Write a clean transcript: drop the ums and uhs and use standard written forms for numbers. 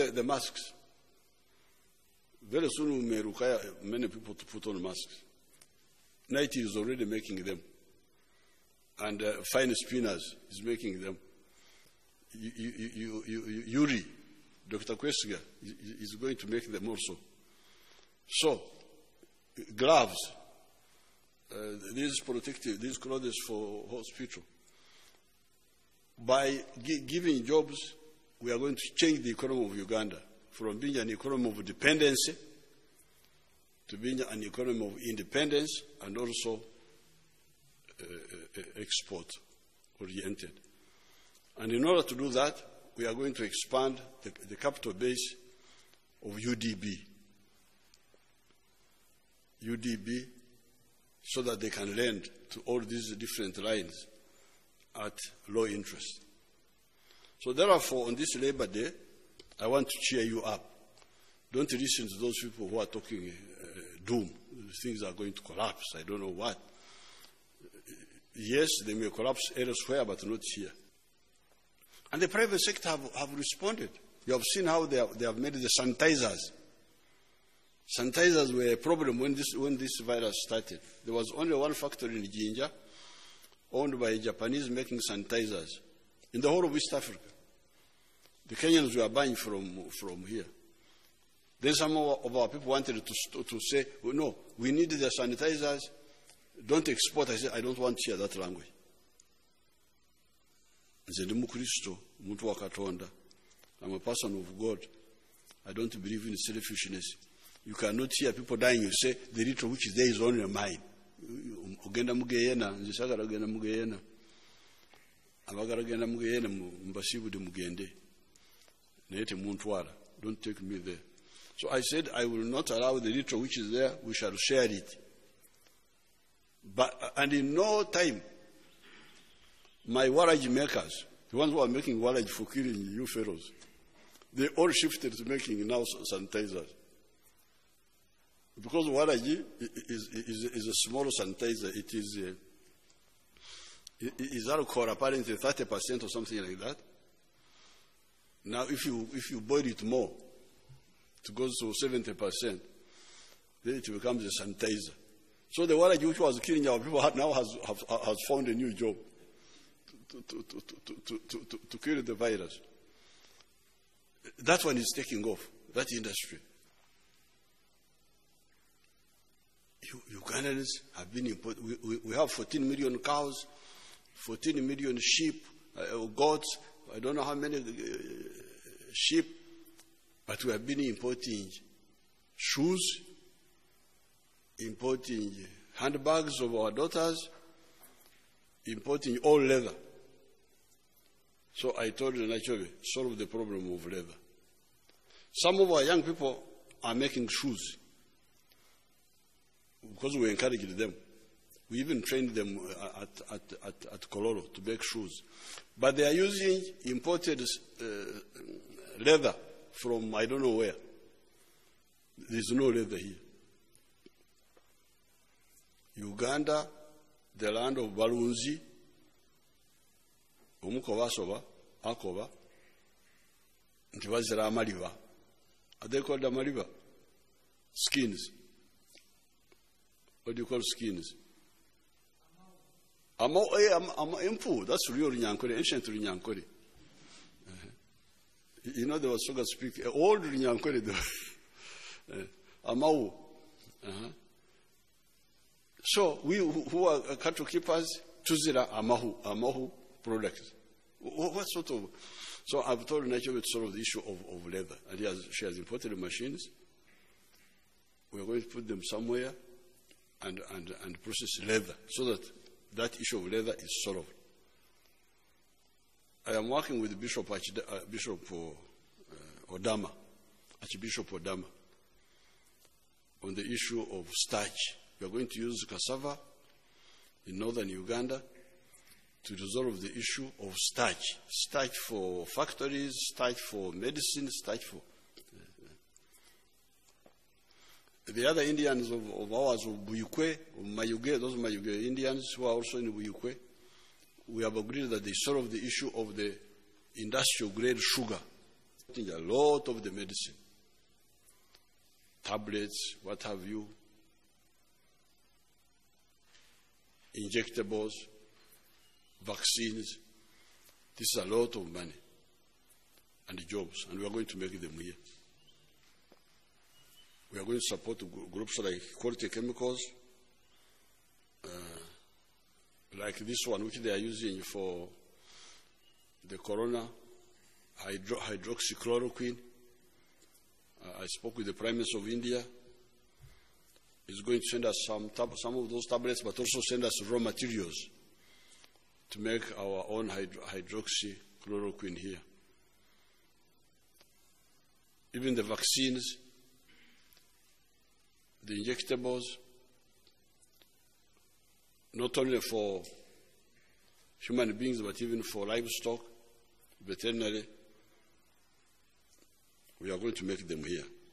the masks. Very soon we may require many people to put on masks. Nike is already making them. And Fine Spinners is making them. Yuri, Dr. Kwesiga, is going to make them also. So, gloves, these clothes for hospital. By giving jobs, we are going to change the economy of Uganda from being an economy of dependency to being an economy of independence and also export-oriented. And in order to do that, we are going to expand the capital base of UDB, so that they can lend to all these different lines at low interest. So therefore, on this Labor Day, I want to cheer you up. Don't listen to those people who are talking doom. Things are going to collapse. I don't know what. Yes, they may collapse elsewhere, but not here. And the private sector have responded. You have seen how they have made the sanitizers. Sanitizers were a problem when this virus started. There was only one factory in Jinja, owned by Japanese, making sanitizers in the whole of East Africa. The Kenyans were buying from here. Then some of our people wanted to say, well, no, we need the sanitizers, don't export. I said, I don't want to hear that language. I'm a person of God. I don't believe in selfishness. You cannot hear people dying. You say, the little which is there is only mine. Ogenda mugeyena, nzisagala ogenda mugeyena. Abagala ogenda mugeyena mbasibude mugende. Nete muntwala. Don't take me there. So I said, I will not allow the little which is there. We shall share it. And in no time, my warrage makers, the ones who are making warrage for killing you fellows, they all shifted to making now sanitizers. Because warrage is a small sanitizer. It is alcohol, apparently 30% or something like that. Now, if you boil it more, it goes to 70%, then it becomes a sanitizer. So the warrage which was killing our people now has found a new job to kill the virus. That one is taking off, that industry. Ugandans have been imported. We have 14 million cows, 14 million sheep, goats, I don't know how many sheep, but we have been importing shoes, importing handbags of our daughters, importing all leather. So I told you, naturally, solve the problem of leather. Some of our young people are making shoes because we encouraged them. We even trained them at Kololo to make shoes. But they are using imported leather from I don't know where. There's no leather here. Uganda, the land of Balunzi, Omukovasoba, Akoba, Ntivazira Amaliva. Are they called Amaliva? Skins. What do you call skins? Impu. That's real Runyankore, ancient Runyankore. You know, there was so to speak, old Runyankore. Amau. So we who are cattle keepers, Tuzira Amahu products. What sort of? So I've told Nigeria to solve the issue of leather. And she has imported the machines. We are going to put them somewhere and process leather so that issue of leather is solved. I am working with Bishop Odama, Archbishop Odama, on the issue of starch. We are going to use cassava in northern Uganda to resolve the issue of starch. Starch for factories, starch for medicine, starch for... The other Indians of ours, of Buyukwe, of Mayuge, those Mayuge Indians who are also in Buyukwe, we have agreed that they solve the issue of the industrial grade sugar A lot of the medicine, tablets, what have you, injectables, vaccines. This is a lot of money and jobs, and we are going to make them here. We are going to support groups like Quality Chemicals, like this one, which they are using for the corona, hydroxychloroquine. I spoke with the Prime Minister of India. He's going to send us some of those tablets, but also send us raw materials to make our own hydroxychloroquine here. Even the vaccines, the injectables, not only for human beings, but even for livestock, veterinary, we are going to make them here.